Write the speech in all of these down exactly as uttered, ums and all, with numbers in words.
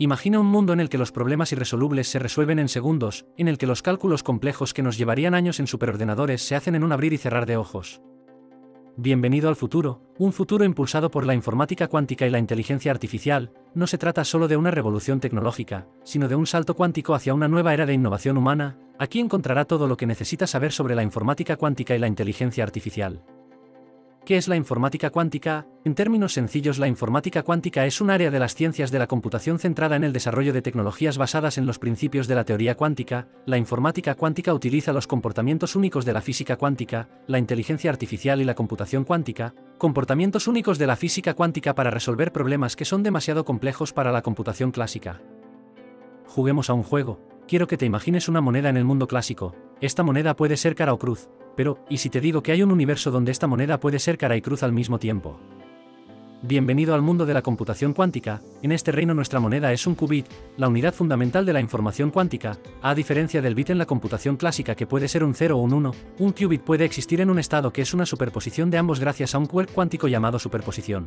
Imagina un mundo en el que los problemas irresolubles se resuelven en segundos, en el que los cálculos complejos que nos llevarían años en superordenadores se hacen en un abrir y cerrar de ojos. Bienvenido al futuro, un futuro impulsado por la informática cuántica y la inteligencia artificial. No se trata solo de una revolución tecnológica, sino de un salto cuántico hacia una nueva era de innovación humana. Aquí encontrará todo lo que necesita saber sobre la informática cuántica y la inteligencia artificial. ¿Qué es la informática cuántica? En términos sencillos, la informática cuántica es un área de las ciencias de la computación centrada en el desarrollo de tecnologías basadas en los principios de la teoría cuántica. La informática cuántica utiliza los comportamientos únicos de la física cuántica, la inteligencia artificial y la computación cuántica, comportamientos únicos de la física cuántica para resolver problemas que son demasiado complejos para la computación clásica. Juguemos a un juego. Quiero que te imagines una moneda en el mundo clásico. Esta moneda puede ser cara o cruz. Pero, ¿y si te digo que hay un universo donde esta moneda puede ser cara y cruz al mismo tiempo? Bienvenido al mundo de la computación cuántica. En este reino nuestra moneda es un qubit, la unidad fundamental de la información cuántica. A diferencia del bit en la computación clásica que puede ser un cero o un uno, un qubit puede existir en un estado que es una superposición de ambos gracias a un quirk cuántico llamado superposición.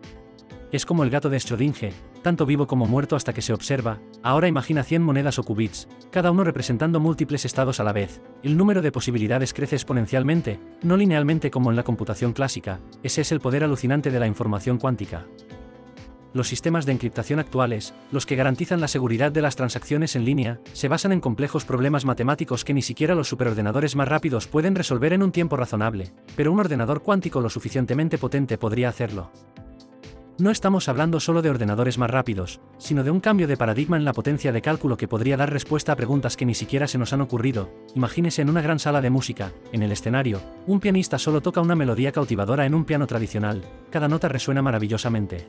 Es como el gato de Schrödinger, tanto vivo como muerto hasta que se observa. Ahora imagina cien monedas o qubits, cada uno representando múltiples estados a la vez. El número de posibilidades crece exponencialmente, no linealmente como en la computación clásica. Ese es el poder alucinante de la información cuántica. Los sistemas de encriptación actuales, los que garantizan la seguridad de las transacciones en línea, se basan en complejos problemas matemáticos que ni siquiera los superordenadores más rápidos pueden resolver en un tiempo razonable, pero un ordenador cuántico lo suficientemente potente podría hacerlo. No estamos hablando solo de ordenadores más rápidos, sino de un cambio de paradigma en la potencia de cálculo que podría dar respuesta a preguntas que ni siquiera se nos han ocurrido. Imagínese en una gran sala de música, en el escenario, un pianista solo toca una melodía cautivadora en un piano tradicional, cada nota resuena maravillosamente.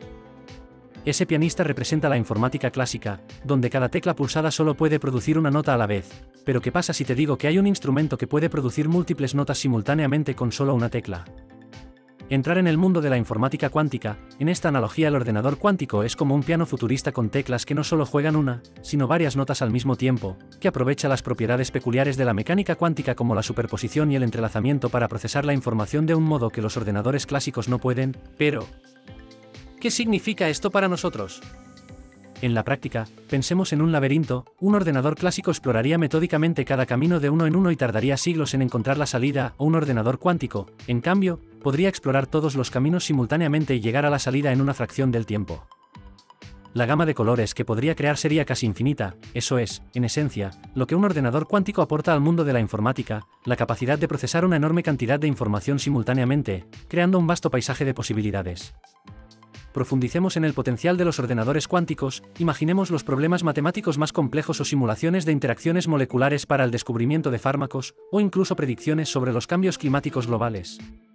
Ese pianista representa la informática clásica, donde cada tecla pulsada solo puede producir una nota a la vez. Pero ¿qué pasa si te digo que hay un instrumento que puede producir múltiples notas simultáneamente con solo una tecla? Entrar en el mundo de la informática cuántica. En esta analogía, el ordenador cuántico es como un piano futurista con teclas que no solo juegan una, sino varias notas al mismo tiempo, que aprovecha las propiedades peculiares de la mecánica cuántica como la superposición y el entrelazamiento para procesar la información de un modo que los ordenadores clásicos no pueden. Pero, ¿qué significa esto para nosotros? En la práctica, pensemos en un laberinto. Un ordenador clásico exploraría metódicamente cada camino de uno en uno y tardaría siglos en encontrar la salida, o un ordenador cuántico, en cambio, podría explorar todos los caminos simultáneamente y llegar a la salida en una fracción del tiempo. La gama de colores que podría crear sería casi infinita. Eso es, en esencia, lo que un ordenador cuántico aporta al mundo de la informática, la capacidad de procesar una enorme cantidad de información simultáneamente, creando un vasto paisaje de posibilidades. Profundicemos en el potencial de los ordenadores cuánticos. Imaginemos los problemas matemáticos más complejos o simulaciones de interacciones moleculares para el descubrimiento de fármacos, o incluso predicciones sobre los cambios climáticos globales.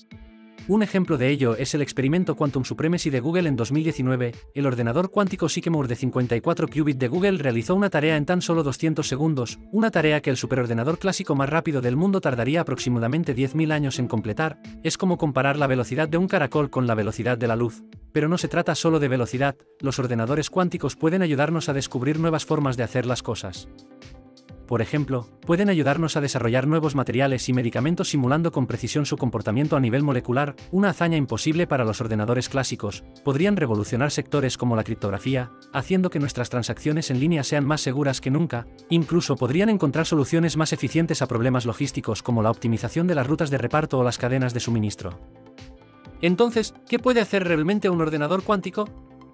Un ejemplo de ello es el experimento Quantum Supremacy de Google en dos mil diecinueve. El ordenador cuántico Sycamore de cincuenta y cuatro qubits de Google realizó una tarea en tan solo doscientos segundos, una tarea que el superordenador clásico más rápido del mundo tardaría aproximadamente diez mil años en completar. Es como comparar la velocidad de un caracol con la velocidad de la luz. Pero no se trata solo de velocidad, los ordenadores cuánticos pueden ayudarnos a descubrir nuevas formas de hacer las cosas. Por ejemplo, pueden ayudarnos a desarrollar nuevos materiales y medicamentos simulando con precisión su comportamiento a nivel molecular, una hazaña imposible para los ordenadores clásicos. Podrían revolucionar sectores como la criptografía, haciendo que nuestras transacciones en línea sean más seguras que nunca. Incluso podrían encontrar soluciones más eficientes a problemas logísticos como la optimización de las rutas de reparto o las cadenas de suministro. Entonces, ¿qué puede hacer realmente un ordenador cuántico?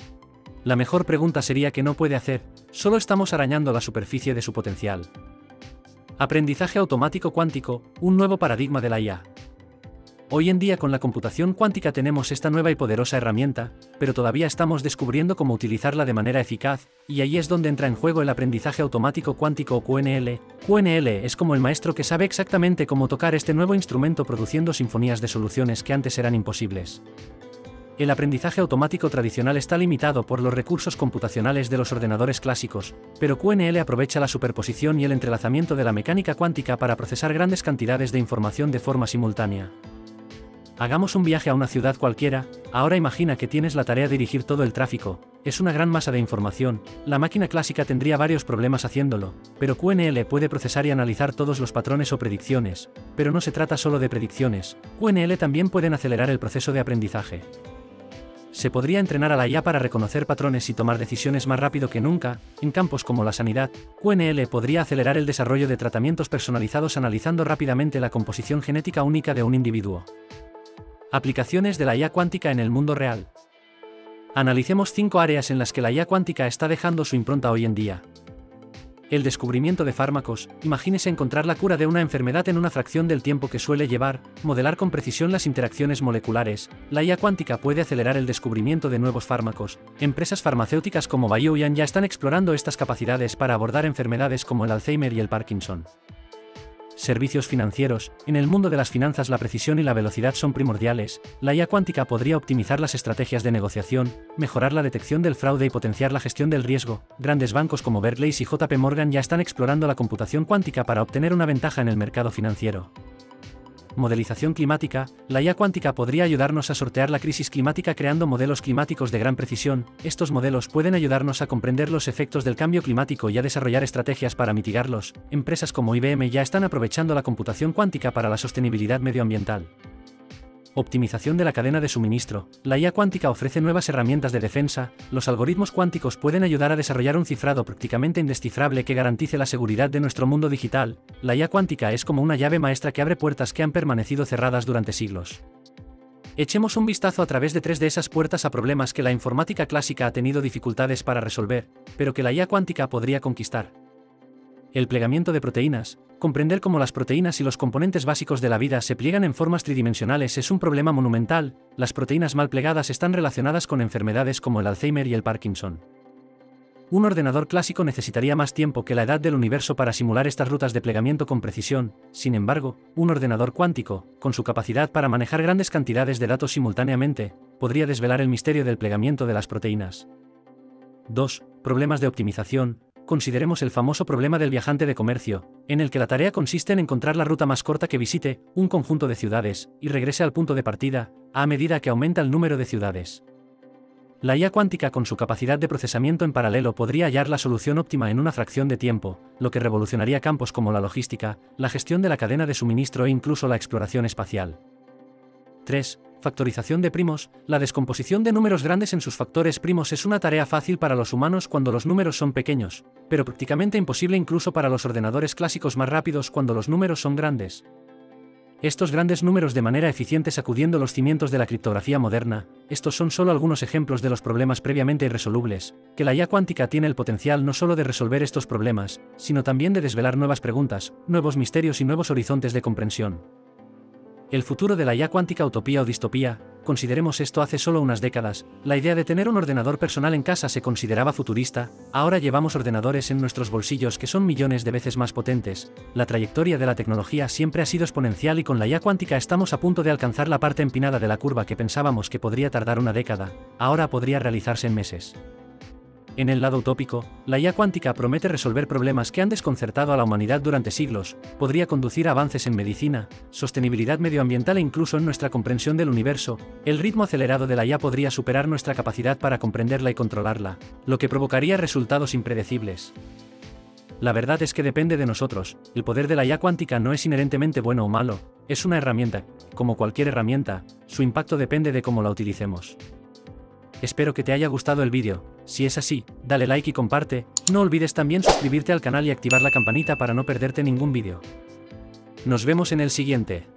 La mejor pregunta sería ¿qué no puede hacer? Solo estamos arañando la superficie de su potencial. Aprendizaje automático cuántico, un nuevo paradigma de la I A. Hoy en día con la computación cuántica tenemos esta nueva y poderosa herramienta, pero todavía estamos descubriendo cómo utilizarla de manera eficaz, y ahí es donde entra en juego el aprendizaje automático cuántico o Q N L. Q N L es como el maestro que sabe exactamente cómo tocar este nuevo instrumento produciendo sinfonías de soluciones que antes eran imposibles. El aprendizaje automático tradicional está limitado por los recursos computacionales de los ordenadores clásicos, pero Q N L aprovecha la superposición y el entrelazamiento de la mecánica cuántica para procesar grandes cantidades de información de forma simultánea. Hagamos un viaje a una ciudad cualquiera. Ahora imagina que tienes la tarea de dirigir todo el tráfico. Es una gran masa de información. La máquina clásica tendría varios problemas haciéndolo, pero Q N L puede procesar y analizar todos los patrones o predicciones. Pero no se trata solo de predicciones. Q N L también pueden acelerar el proceso de aprendizaje. Se podría entrenar a la I A para reconocer patrones y tomar decisiones más rápido que nunca. En campos como la sanidad, Q N L podría acelerar el desarrollo de tratamientos personalizados analizando rápidamente la composición genética única de un individuo. Aplicaciones de la I A cuántica en el mundo real. Analicemos cinco áreas en las que la I A cuántica está dejando su impronta hoy en día. El descubrimiento de fármacos. Imagínese encontrar la cura de una enfermedad en una fracción del tiempo que suele llevar. Modelar con precisión las interacciones moleculares. La I A cuántica puede acelerar el descubrimiento de nuevos fármacos. Empresas farmacéuticas como Biogen ya están explorando estas capacidades para abordar enfermedades como el Alzheimer y el Parkinson. Servicios financieros. En el mundo de las finanzas la precisión y la velocidad son primordiales. La I A cuántica podría optimizar las estrategias de negociación, mejorar la detección del fraude y potenciar la gestión del riesgo. Grandes bancos como Barclays y J P Morgan ya están explorando la computación cuántica para obtener una ventaja en el mercado financiero. Modelización climática. La I A cuántica podría ayudarnos a sortear la crisis climática creando modelos climáticos de gran precisión. Estos modelos pueden ayudarnos a comprender los efectos del cambio climático y a desarrollar estrategias para mitigarlos. Empresas como I B M ya están aprovechando la computación cuántica para la sostenibilidad medioambiental. Optimización de la cadena de suministro. La I A cuántica ofrece nuevas herramientas de defensa. Los algoritmos cuánticos pueden ayudar a desarrollar un cifrado prácticamente indescifrable que garantice la seguridad de nuestro mundo digital. La I A cuántica es como una llave maestra que abre puertas que han permanecido cerradas durante siglos. Echemos un vistazo a través de tres de esas puertas a problemas que la informática clásica ha tenido dificultades para resolver, pero que la I A cuántica podría conquistar. El plegamiento de proteínas. Comprender cómo las proteínas y los componentes básicos de la vida se pliegan en formas tridimensionales es un problema monumental. Las proteínas mal plegadas están relacionadas con enfermedades como el Alzheimer y el Parkinson. Un ordenador clásico necesitaría más tiempo que la edad del universo para simular estas rutas de plegamiento con precisión. Sin embargo, un ordenador cuántico, con su capacidad para manejar grandes cantidades de datos simultáneamente, podría desvelar el misterio del plegamiento de las proteínas. dos. Problemas de optimización. Consideremos el famoso problema del viajante de comercio, en el que la tarea consiste en encontrar la ruta más corta que visite un conjunto de ciudades y regrese al punto de partida, a medida que aumenta el número de ciudades. La I A cuántica con su capacidad de procesamiento en paralelo podría hallar la solución óptima en una fracción de tiempo, lo que revolucionaría campos como la logística, la gestión de la cadena de suministro e incluso la exploración espacial. tres. Factorización de primos. La descomposición de números grandes en sus factores primos es una tarea fácil para los humanos cuando los números son pequeños, pero prácticamente imposible incluso para los ordenadores clásicos más rápidos cuando los números son grandes. Estos grandes números de manera eficiente sacudiendo los cimientos de la criptografía moderna. Estos son solo algunos ejemplos de los problemas previamente irresolubles, que la I A cuántica tiene el potencial no solo de resolver estos problemas, sino también de desvelar nuevas preguntas, nuevos misterios y nuevos horizontes de comprensión. El futuro de la I A cuántica, utopía o distopía. Consideremos esto hace solo unas décadas, la idea de tener un ordenador personal en casa se consideraba futurista. Ahora llevamos ordenadores en nuestros bolsillos que son millones de veces más potentes. La trayectoria de la tecnología siempre ha sido exponencial y con la I A cuántica estamos a punto de alcanzar la parte empinada de la curva que pensábamos que podría tardar una década, ahora podría realizarse en meses. En el lado utópico, la I A cuántica promete resolver problemas que han desconcertado a la humanidad durante siglos, podría conducir a avances en medicina, sostenibilidad medioambiental e incluso en nuestra comprensión del universo. El ritmo acelerado de la I A podría superar nuestra capacidad para comprenderla y controlarla, lo que provocaría resultados impredecibles. La verdad es que depende de nosotros. El poder de la I A cuántica no es inherentemente bueno o malo, es una herramienta. Como cualquier herramienta, su impacto depende de cómo la utilicemos. Espero que te haya gustado el vídeo. Si es así, dale like y comparte. No olvides también suscribirte al canal y activar la campanita para no perderte ningún vídeo. Nos vemos en el siguiente.